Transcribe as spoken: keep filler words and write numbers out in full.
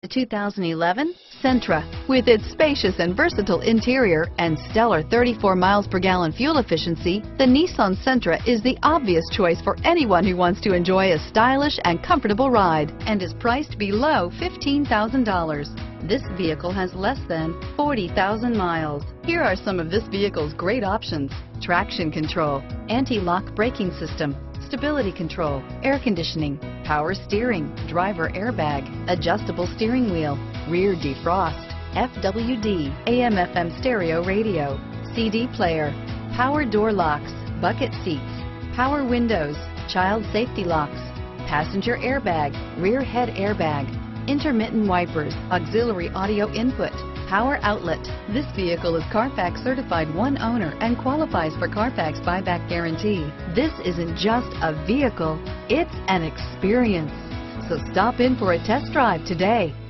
The two thousand eleven Sentra. With its spacious and versatile interior and stellar thirty-four miles per gallon fuel efficiency, the Nissan Sentra is the obvious choice for anyone who wants to enjoy a stylish and comfortable ride and is priced below fifteen thousand dollars. This vehicle has less than forty thousand miles. Here are some of this vehicle's great options: traction control, anti-lock braking system, stability control, air conditioning, power steering, driver airbag, adjustable steering wheel, rear defrost, F W D, A M F M stereo radio, C D player, power door locks, bucket seats, power windows, child safety locks, passenger airbag, rear head airbag, intermittent wipers, auxiliary audio input, power outlet. This vehicle is Carfax certified one owner and qualifies for Carfax buyback guarantee. This isn't just a vehicle, it's an experience. So stop in for a test drive today.